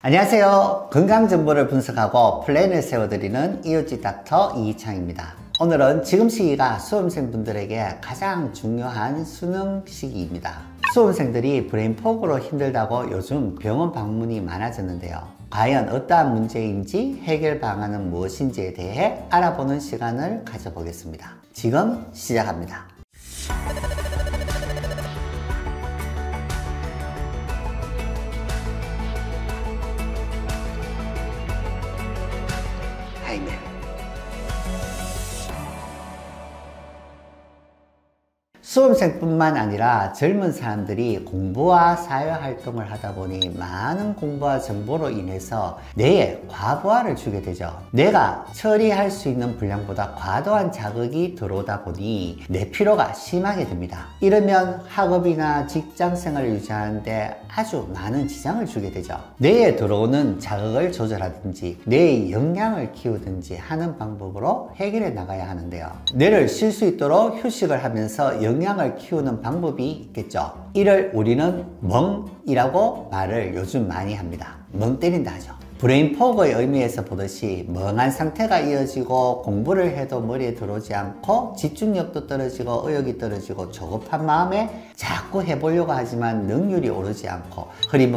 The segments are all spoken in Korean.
안녕하세요. 건강정보를 분석하고 플랜을 세워드리는 이웃집 닥터 이희창입니다. 오늘은 지금 시기가 수험생분들에게 가장 중요한 수능 시기입니다. 수험생들이 브레인포그로 힘들다고 요즘 병원 방문이 많아졌는데요. 과연 어떠한 문제인지 해결 방안은 무엇인지에 대해 알아보는 시간을 가져보겠습니다. 지금 시작합니다. 수험생뿐만 아니라 젊은 사람들이 공부와 사회활동을 하다 보니 많은 공부와 정보로 인해서 뇌에 과부하를 주게 되죠. 뇌가 처리할 수 있는 분량보다 과도한 자극이 들어오다 보니 뇌 피로가 심하게 됩니다. 이러면 학업이나 직장생활을 유지하는데 아주 많은 지장을 주게 되죠. 뇌에 들어오는 자극을 조절하든지 뇌의 역량을 키우든지 하는 방법으로 해결해 나가야 하는데요. 뇌를 쉴 수 있도록 휴식을 하면서 역량을 키우는 방법이 있겠죠. 이를 우리는 멍이라고 말을 요즘 많이 합니다. 멍 때린다 하죠. 브레인포그의 의미에서 보듯이 멍한 상태가 이어지고 공부를 해도 머리에 들어오지 않고 집중력도 떨어지고 의욕이 떨어지고 조급한 마음에 자꾸 해보려고 하지만 능률이 오르지 않고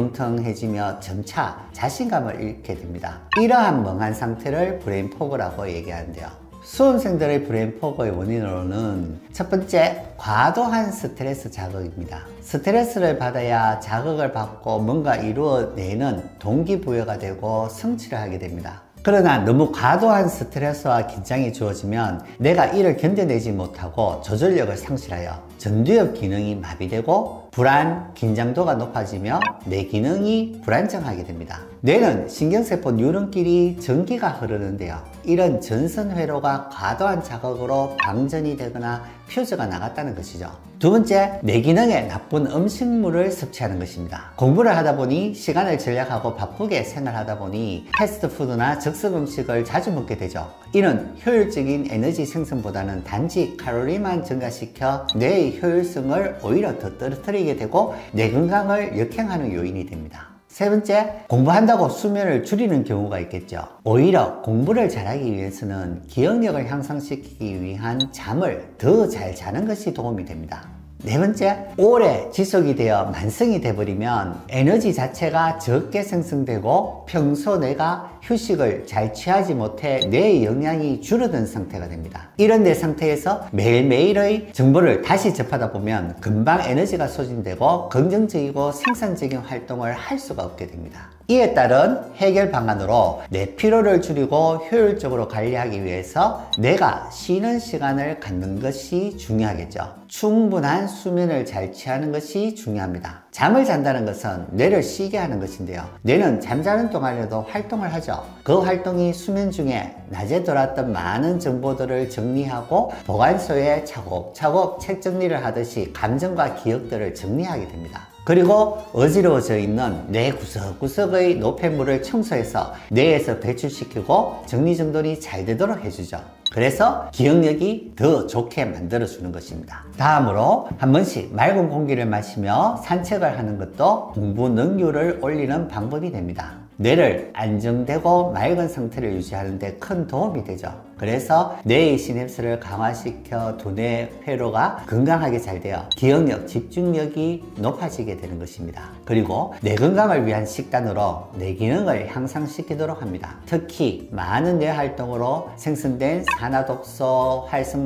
흐리멍텅해지며 점차 자신감을 잃게 됩니다. 이러한 멍한 상태를 브레인포그라고 얘기하는데요. 수험생들의 브레인포그의 원인으로는 첫 번째, 과도한 스트레스 자극입니다. 스트레스를 받아야 자극을 받고 뭔가 이루어내는 동기부여가 되고 성취를 하게 됩니다. 그러나 너무 과도한 스트레스와 긴장이 주어지면 내가 이를 견뎌내지 못하고 조절력을 상실하여 전두엽 기능이 마비되고 불안, 긴장도가 높아지며 뇌 기능이 불안정하게 됩니다. 뇌는 신경세포 뉴런끼리 전기가 흐르는데요. 이런 전선회로가 과도한 자극으로 방전이 되거나 퓨즈가 나갔다는 것이죠. 두 번째, 뇌 기능에 나쁜 음식물을 섭취하는 것입니다. 공부를 하다 보니 시간을 절약하고 바쁘게 생활하다 보니 패스트푸드나 적습 음식을 자주 먹게 되죠. 이는 효율적인 에너지 생성보다는 단지 칼로리만 증가시켜 뇌의 효율성을 오히려 더 떨어뜨리게 되고 뇌 건강을 역행하는 요인이 됩니다. 세 번째, 공부한다고 수면을 줄이는 경우가 있겠죠. 오히려 공부를 잘하기 위해서는 기억력을 향상시키기 위한 잠을 더 잘 자는 것이 도움이 됩니다. 네 번째, 오래 지속이 되어 만성이 돼버리면 에너지 자체가 적게 생성되고 평소 내가 휴식을 잘 취하지 못해 뇌의 역량이 줄어든 상태가 됩니다. 이런 뇌 상태에서 매일매일의 정보를 다시 접하다 보면 금방 에너지가 소진되고 긍정적이고 생산적인 활동을 할 수가 없게 됩니다. 이에 따른 해결 방안으로 뇌 피로를 줄이고 효율적으로 관리하기 위해서 뇌가 쉬는 시간을 갖는 것이 중요하겠죠. 충분한 수면을 잘 취하는 것이 중요합니다. 잠을 잔다는 것은 뇌를 쉬게 하는 것인데요. 뇌는 잠자는 동안에도 활동을 하죠. 그 활동이 수면 중에 낮에 들어왔던 많은 정보들을 정리하고 보관소에 차곡차곡 책 정리를 하듯이 감정과 기억들을 정리하게 됩니다. 그리고 어지러워져 있는 뇌 구석구석의 노폐물을 청소해서 뇌에서 배출시키고 정리정돈이 잘 되도록 해주죠. 그래서 기억력이 더 좋게 만들어주는 것입니다. 다음으로 한 번씩 맑은 공기를 마시며 산책을 하는 것도 공부 능률을 올리는 방법이 됩니다. 뇌를 안정되고 맑은 상태를 유지하는 데 큰 도움이 되죠. 그래서 뇌의 시냅스를 강화시켜 두뇌 회로가 건강하게 잘 되어 기억력, 집중력이 높아지게 되는 것입니다. 그리고 뇌 건강을 위한 식단으로 뇌 기능을 향상시키도록 합니다. 특히 많은 뇌 활동으로 생성된 산화독소,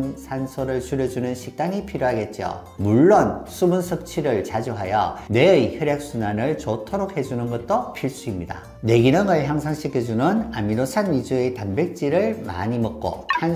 활성산소를 줄여주는 식단이 필요하겠죠. 물론 수분 섭취를 자주 하여 뇌의 혈액순환을 좋도록 해주는 것도 필수입니다. 뇌 기능을 향상시켜주는 아미노산 위주의 단백질을 많이 먹고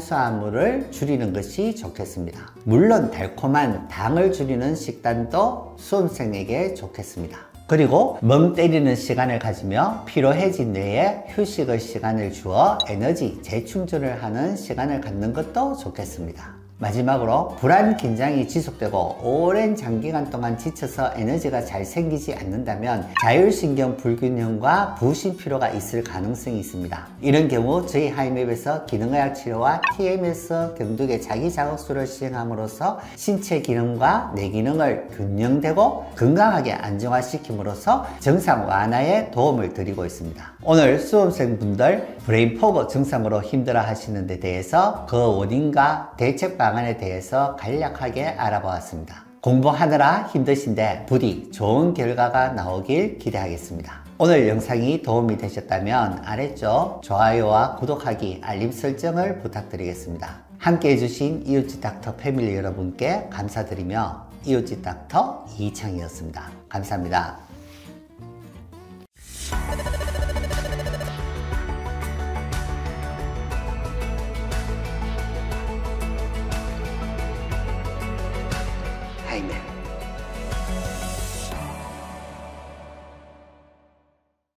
탄수화물을 줄이는 것이 좋겠습니다. 물론 달콤한 당을 줄이는 식단도 수험생에게 좋겠습니다. 그리고 멍 때리는 시간을 가지며 피로해진 뇌에 휴식의 시간을 주어 에너지 재충전을 하는 시간을 갖는 것도 좋겠습니다. 마지막으로 불안, 긴장이 지속되고 오랜 장기간 동안 지쳐서 에너지가 잘 생기지 않는다면 자율신경 불균형과 부신 피로가 있을 가능성이 있습니다. 이런 경우 저희 하이맵에서 기능의학 치료와 TMS 경둑의 자기자극술을 시행함으로써 신체 기능과 뇌 기능을 균형되고 건강하게 안정화시킴으로써 증상 완화에 도움을 드리고 있습니다. 오늘 수험생분들 브레인포그 증상으로 힘들어 하시는 데 대해서 그 원인과 대책 방안에 대해서 간략하게 알아보았습니다. 공부하느라 힘드신데 부디 좋은 결과가 나오길 기대하겠습니다. 오늘 영상이 도움이 되셨다면 아래쪽 좋아요와 구독하기, 알림 설정을 부탁드리겠습니다. 함께 해주신 이웃집 닥터 패밀리 여러분께 감사드리며 이웃집 닥터 이창이었습니다. 감사합니다.